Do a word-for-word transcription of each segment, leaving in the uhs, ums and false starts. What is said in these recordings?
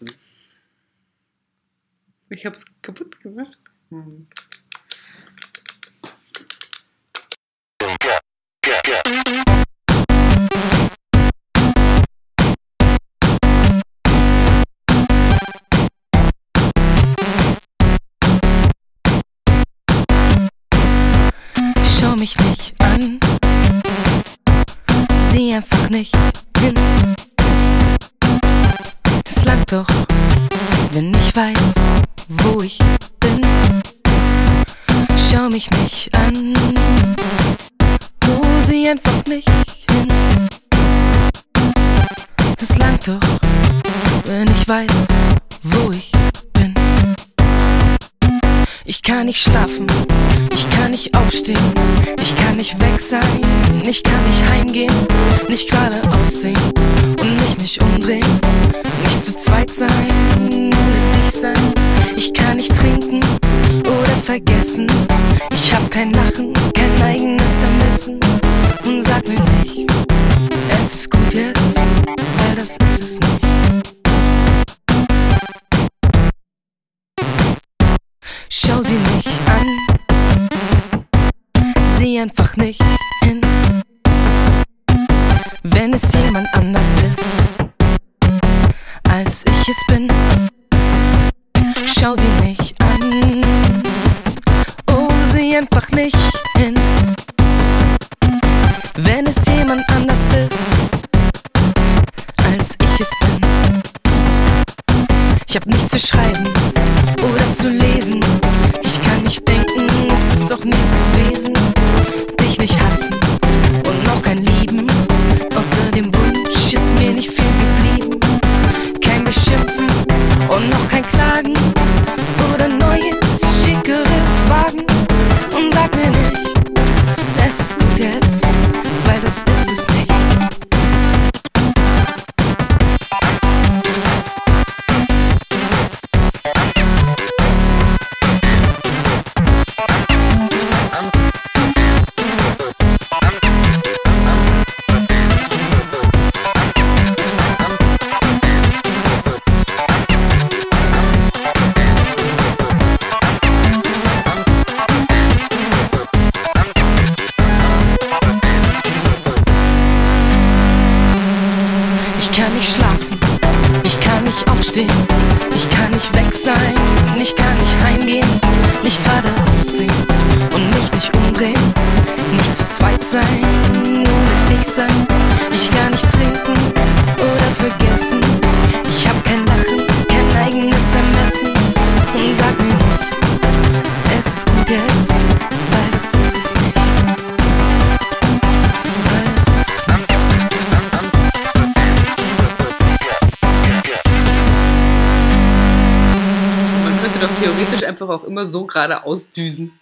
Ich hab's kaputt gemacht. Hm. Schau mich nicht an, sieh einfach nicht hin. Es langt doch, wenn ich weiß, wo ich bin. Schau mich nicht an, oh, sieh einfach nicht hin. Es langt doch, wenn ich weiß, wo ich bin. Ich kann nicht schlafen, ich kann nicht aufstehen, ich kann nicht weg sein, ich kann nicht heimgehen, nicht gerade aussehen und mich nicht umdrehen, nicht zu zweit sein, ohne dich sein. Ich kann nicht trinken oder vergessen, ich hab kein Lachen, kein eigenes Ermessen. Und sag mir nicht, es ist gut jetzt, weil das ist es nicht. Schau sie nicht an, sieh einfach nicht hin. Wenn es jemand anders ist, als ich es bin, schau sie nicht an, oh, sieh einfach nicht hin. Wenn es jemand anders ist, als ich es bin. Ich hab nichts zu schreiben oder zu lesen, ich kann nicht denken, es ist auch nichts gewesen. Dich nicht hassen und noch kein Lieben, außer dem Wunsch ist mir nicht viel geblieben. Kein Beschimpfen und noch kein Klagen oder neues, schickeres Wagen. Und sag mir nicht, es ist gut jetzt, weil das ist es nicht. Ich kann nicht schlafen, ich kann nicht aufstehen, ich kann nicht weg sein, ich kann nicht heimgehen, nicht gerade aussehen und mich nicht umdrehen, nicht zu zweit sein, ohne dich sein. Ich kann nicht trinken oder vergessen, ich hab kein Lachen, kein eigenes Ermessen. Und sag mir nicht, es ist gut jetzt, weil das ist es nicht. Weil es ist es nicht. Doch theoretisch einfach auch immer so geradeaus düsen.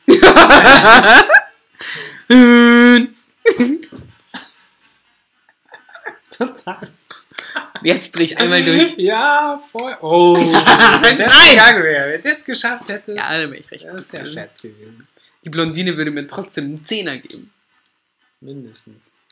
Total. Jetzt dreh ich einmal durch. Ja, voll. Oh, Nein! das wäre, wer das geschafft hätte. Ja, da bin ich recht. Das ist ja fett gewesen. Die Blondine würde mir trotzdem einen Zehner geben. Mindestens.